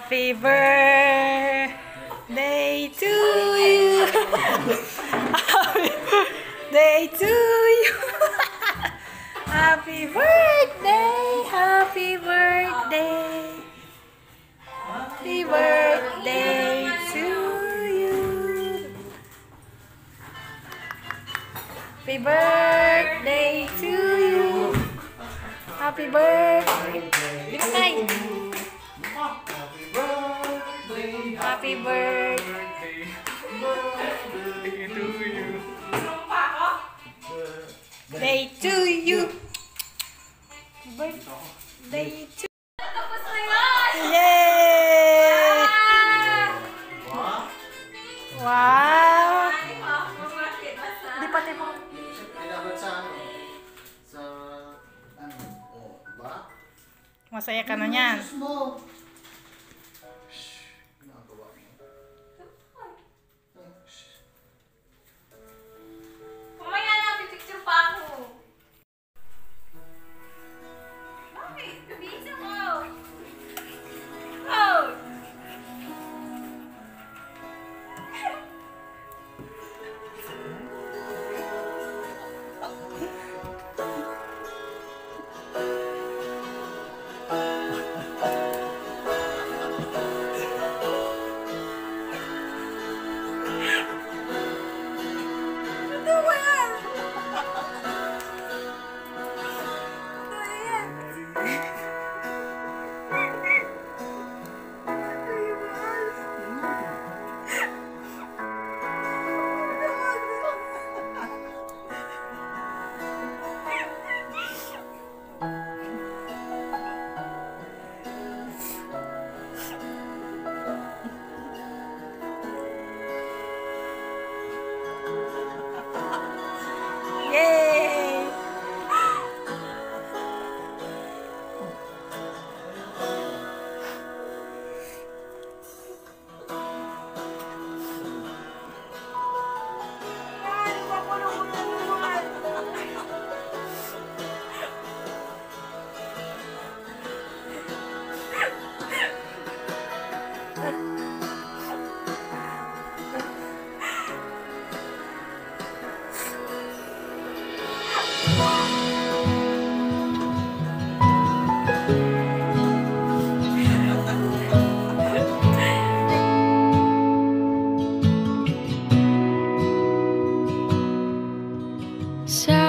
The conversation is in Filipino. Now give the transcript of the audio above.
Happy birthday to you. Happy birthday to you. Happy birthday, happy birthday. Happy birthday to you. Happy birthday to you. Happy birthday. Binatay. Happy birthday to you. Day to you. Birthday to you. Tapos na yan! Yay! Wow! Di pati mo. Dapat sa ano? Sa ano? Oh, diba? Masaya ka na niyan. Mo. Shh. Ginagawa mo. Shh. Mamaya na, pipicture pa ako. Bakit? Bisa mo. Oh! Ito ba yan? Ito yan. Yay! So